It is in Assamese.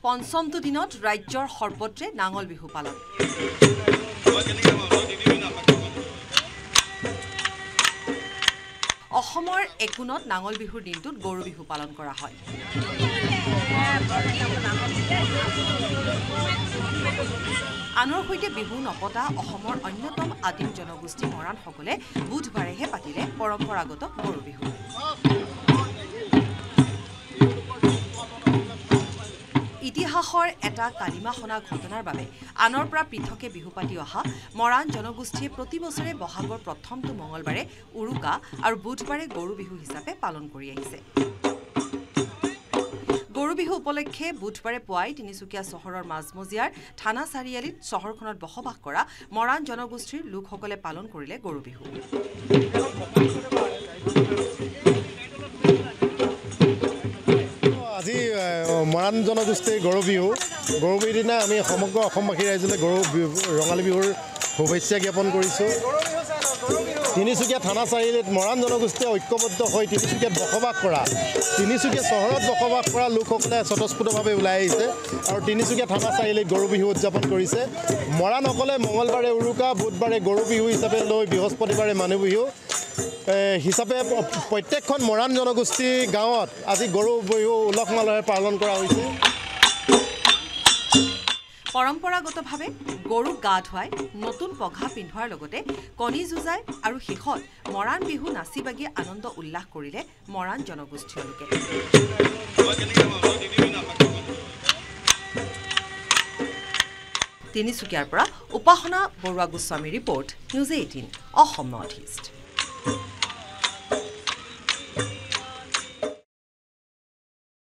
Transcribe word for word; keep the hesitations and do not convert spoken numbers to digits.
পঞ্চমটো দিনত ৰাজ্যৰ সৰ্বত্ৰে নাঙল বিহু পালন অসমৰ একুনত নাঙল বিহুৰ দিনটোত গৰু বিহু পালন কৰা হয় আনৰ সৈতে বিহু নপতা অসমৰ অন্যতম আদিম জনগোষ্ঠী মৰাণসকলে বুধবাৰেহে পাতিলে পৰম্পৰাগত গৰু বিহু ইতিহাসৰ এটা কালিমা শুনা ঘটনাৰ বাবে আনৰ পৰা পৃথকে বিহু পাতি অহা মৰাণ জনগোষ্ঠীয়ে প্ৰতি বছৰে বহাগৰ প্ৰথমটো মঙলবাৰে উৰুকা আৰু বুধবাৰে গৰু বিহু হিচাপে পালন কৰি আহিছে গৰু বিহু উপলক্ষে বুধবাৰে পুৱাই তিনিচুকীয়া চহৰৰ মাজমজিয়াৰ থানা চাৰিআলিত চহৰখনত বসবাস কৰা মৰাণ জনগোষ্ঠীৰ লোকসকলে পালন কৰিলে গৰু বিহু আজি মৰাণ জনগোষ্ঠীৰ গৰু বিহু গৰু বিহুৰ দিনা আমি সমগ্ৰ অসমবাসী ৰাইজলৈ গৰু ৰঙালী বিহুৰ শুভেচ্ছা জ্ঞাপন কৰিছোঁ তিনিচুকীয়া থানা চাৰিআলিত মৰাণ জনগোষ্ঠীয়ে ঐক্যবদ্ধ হৈ তিনিচুকীয়াত বসবাস কৰা তিনিচুকীয়া চহৰত বসবাস কৰা লোকসকলে স্বতঃস্ফূৰ্তভাৱে ওলাই আহিছে আৰু তিনিচুকীয়া থানা চাৰিআলিত গৰু বিহু উদযাপন কৰিছে মৰাণসকলে মঙলবাৰে উৰুকা বুধবাৰে গৰু বিহু হিচাপে লৈ বৃহস্পতিবাৰে মানুহ বিহু হিচাপে প্ৰত্যেকখন মৰাণ জনগোষ্ঠী গাঁৱত আজি গৰু বিহু উলহ মালহেৰে পালন কৰা হৈছে পৰম্পৰাগতভাৱে গৰুক গা ধুৱাই নতুন পঘা পিন্ধোৱাৰ লগতে কণী যুঁজাই আৰু শেষত মৰাণ বিহু নাচি বাগি আনন্দ উল্লাস কৰিলে মৰাণ জনগোষ্ঠীয় লোকে তিনিচুকীয়াৰ পৰা Upasana Baruah Goswami report news eighteen Assam north east